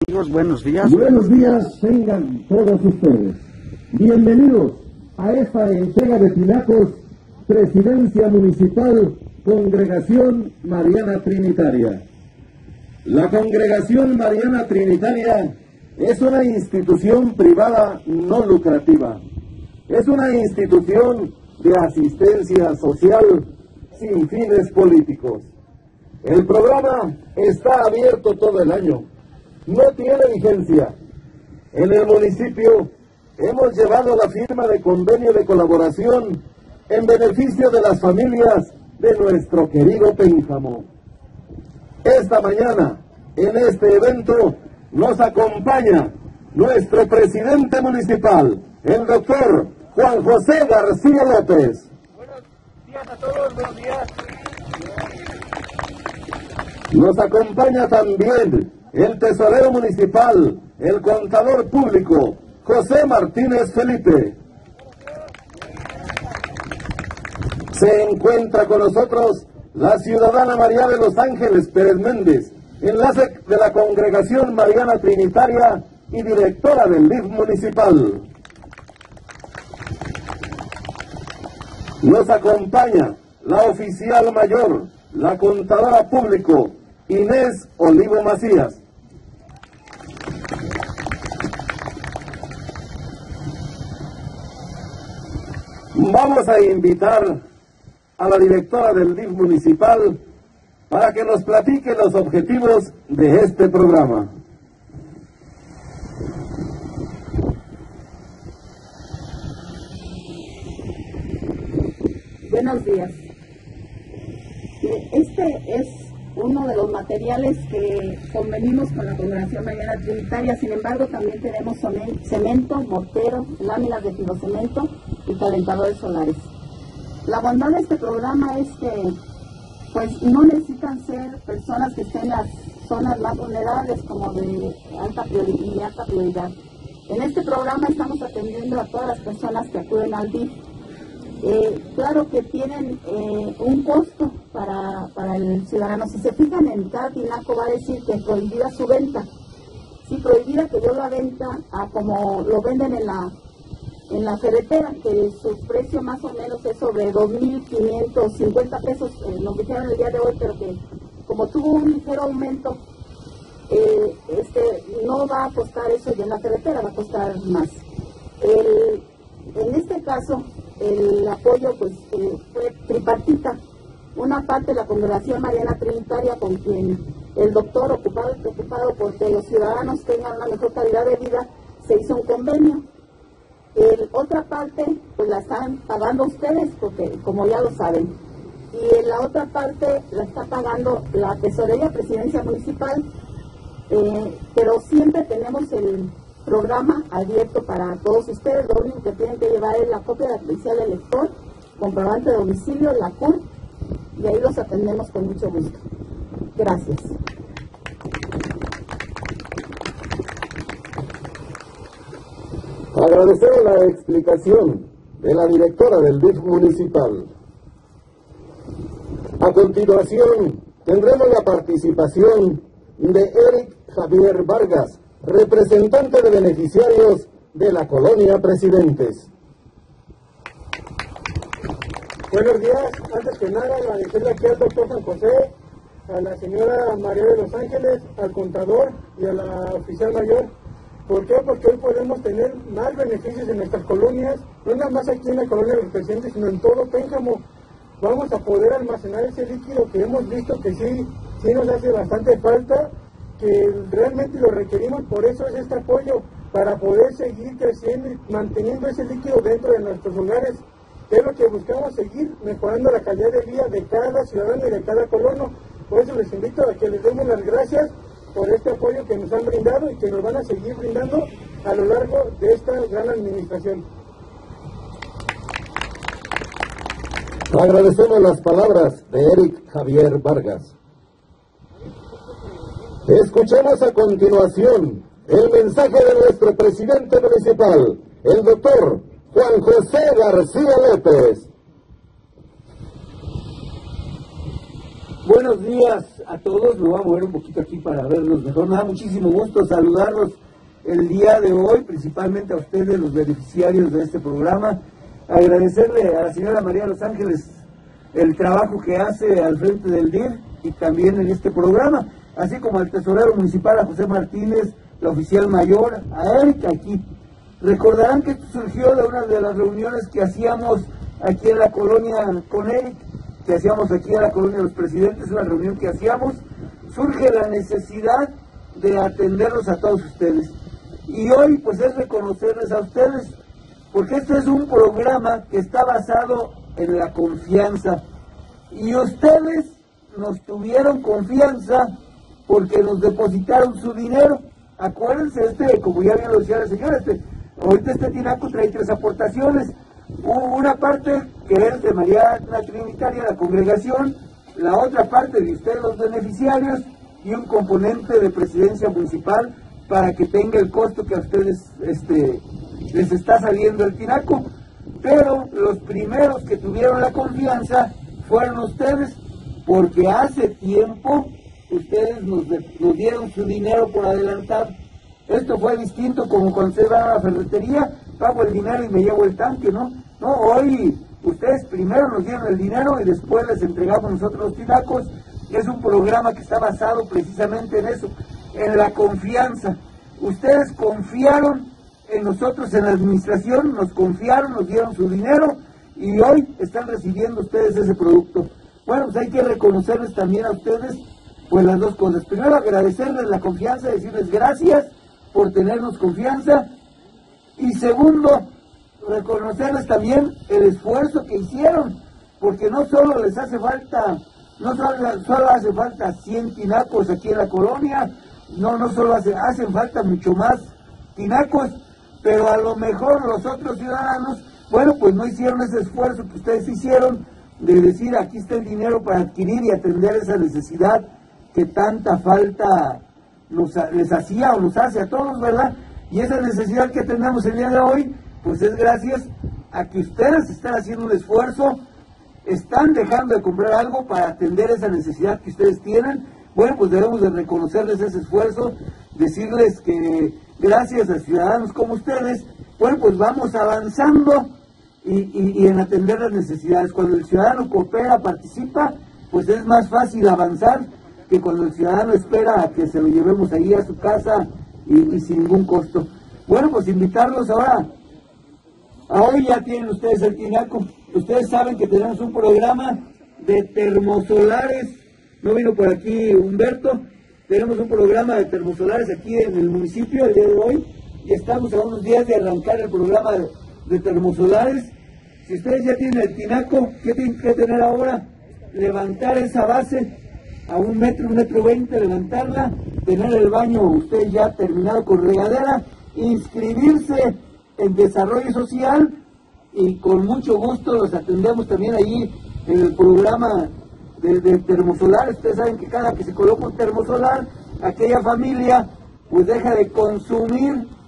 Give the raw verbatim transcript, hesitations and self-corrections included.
Amigos, buenos días. Buenos días tengan todos ustedes. Bienvenidos a esta entrega de Tinacos, Presidencia Municipal, Congregación Mariana Trinitaria. La Congregación Mariana Trinitaria es una institución privada no lucrativa. Es una institución de asistencia social sin fines políticos. El programa está abierto todo el año. No tiene vigencia. En el municipio hemos llevado la firma de convenio de colaboración en beneficio de las familias de nuestro querido Pénjamo. Esta mañana, en este evento, nos acompaña nuestro presidente municipal, el doctor Juan José García López. Buenos días a todos, buenos días. Nos acompaña también el tesorero municipal, el contador público, José Martínez Felipe. Se encuentra con nosotros la ciudadana María de los Ángeles Pérez Méndez, enlace de la Congregación Mariana Trinitaria y directora del D I F municipal. Nos acompaña la oficial mayor, la contadora público, Inés Olivo Macías. Vamos a invitar a la directora del D I F municipal para que nos platique los objetivos de este programa. Buenos días. Este es uno de los materiales que convenimos con la Congregación Mariana Trinitaria. Sin embargo, también tenemos cemento, mortero, láminas de fibrocemento y calentadores solares. La bondad de este programa es que pues no necesitan ser personas que estén en las zonas más vulnerables como de alta prioridad y alta prioridad. En este programa estamos atendiendo a todas las personas que acuden al D I F. Eh, claro que tienen eh, un costo para, para el ciudadano. Si se fijan en cada tinaco va a decir que prohibida su venta. Sí, prohibida que yo la venta a como lo venden en la en la ferretera, que su precio más o menos es sobre dos mil quinientos cincuenta pesos, eh, nos dijeron el día de hoy, pero que como tuvo un ligero aumento, eh, este no va a costar eso y en la ferretera va a costar más. El, en este caso, el apoyo pues eh, fue tripartita. Una parte de la Congregación Mariana Trinitaria, con quien el doctor, ocupado y preocupado porque los ciudadanos tengan una mejor calidad de vida, se hizo un convenio. El, otra parte pues la están pagando ustedes, porque como ya lo saben, y en la otra parte la está pagando la Tesorería Presidencia Municipal, eh, pero siempre tenemos el programa abierto para todos ustedes. Lo único que tienen que llevar es la copia de la credencial del elector, comprobante de domicilio, la C U R, y ahí los atendemos con mucho gusto. Gracias. Agradecemos la explicación de la directora del D I F municipal. A continuación, tendremos la participación de Eric Javier Vargas, representante de beneficiarios de la Colonia Presidentes. Buenos días. Antes que nada, agradecerle aquí al doctor Juan José, a la señora María de los Ángeles, al contador y a la oficial mayor. ¿Por qué? Porque hoy podemos tener más beneficios en nuestras colonias, no nada más aquí en la Colonia de los Presidentes, sino en todo Pénjamo. Vamos a poder almacenar ese líquido que hemos visto que sí, sí nos hace bastante falta, que realmente lo requerimos. Por eso es este apoyo, para poder seguir creciendo y manteniendo ese líquido dentro de nuestros hogares. Es lo que buscamos, seguir mejorando la calidad de vida de cada ciudadano y de cada colono. Por eso les invito a que les demos las gracias por este apoyo que nos han brindado y que nos van a seguir brindando a lo largo de esta gran administración. Agradecemos las palabras de Eric Javier Vargas. Escuchemos a continuación el mensaje de nuestro presidente municipal, el doctor Juan José García López. Buenos días a todos, me voy a mover un poquito aquí para verlos mejor. Me da muchísimo gusto saludarlos el día de hoy, principalmente a ustedes, los beneficiarios de este programa. Agradecerle a la señora María de los Ángeles el trabajo que hace al frente del D I R y también en este programa, así como al tesorero municipal, a José Martínez, la oficial mayor, a Erika aquí. Recordarán que esto surgió de una de las reuniones que hacíamos aquí en la colonia con Eric, que hacíamos aquí en la colonia de los presidentes, una reunión que hacíamos. Surge la necesidad de atenderlos a todos ustedes. Y hoy pues es reconocerles a ustedes, porque este es un programa que está basado en la confianza. Y ustedes nos tuvieron confianza porque nos depositaron su dinero. Acuérdense, este, como ya bien lo decía la señora, este, ahorita este tinaco trae tres aportaciones. Una parte que es de María Trinitaria, la congregación, la otra parte de ustedes los beneficiarios y un componente de presidencia municipal para que tenga el costo que a ustedes este, les está saliendo el tinaco. Pero los primeros que tuvieron la confianza fueron ustedes, porque hace tiempo ustedes nos, nos dieron su dinero por adelantado. Esto fue distinto como cuando se va a la ferretería, pago el dinero y me llevo el tanque, ¿no? No, hoy ustedes primero nos dieron el dinero y después les entregamos nosotros los tinacos. Es un programa que está basado precisamente en eso, en la confianza. Ustedes confiaron en nosotros en la administración, nos confiaron, nos dieron su dinero y hoy están recibiendo ustedes ese producto. Bueno, pues hay que reconocerles también a ustedes pues las dos cosas. Primero, agradecerles la confianza, decirles gracias por tenernos confianza. Y segundo, reconocerles también el esfuerzo que hicieron, porque no solo les hace falta, no solo, solo hace falta cien tinacos aquí en la colonia, no, no solo hace, hacen falta mucho más tinacos, pero a lo mejor los otros ciudadanos, bueno, pues no hicieron ese esfuerzo que ustedes hicieron de decir aquí está el dinero para adquirir y atender esa necesidad que tanta falta nos, les hacía o nos hace a todos, ¿verdad? Y esa necesidad que tenemos el día de hoy, pues es gracias a que ustedes están haciendo un esfuerzo, están dejando de comprar algo para atender esa necesidad que ustedes tienen. Bueno, pues debemos de reconocerles ese esfuerzo, decirles que gracias a ciudadanos como ustedes, bueno, pues vamos avanzando y, y, y en atender las necesidades. Cuando el ciudadano coopera, participa, pues es más fácil avanzar que cuando el ciudadano espera a que se lo llevemos ahí a su casa y, y sin ningún costo. Bueno, pues invitarlos ahora. Hoy ya tienen ustedes el tinaco. Ustedes saben que tenemos un programa de termosolares. No vino por aquí Humberto. Tenemos un programa de termosolares aquí en el municipio el día de hoy. Y estamos a unos días de arrancar el programa de, de termosolares. Si ustedes ya tienen el tinaco, ¿qué tienen que tener ahora? Levantar esa base a un metro, un metro veinte, levantarla, tener el baño usted ya terminado con regadera, inscribirse en desarrollo social y con mucho gusto los atendemos también allí en el programa de, de termosolar. Ustedes saben que cada que se coloca un termosolar, aquella familia pues deja de consumir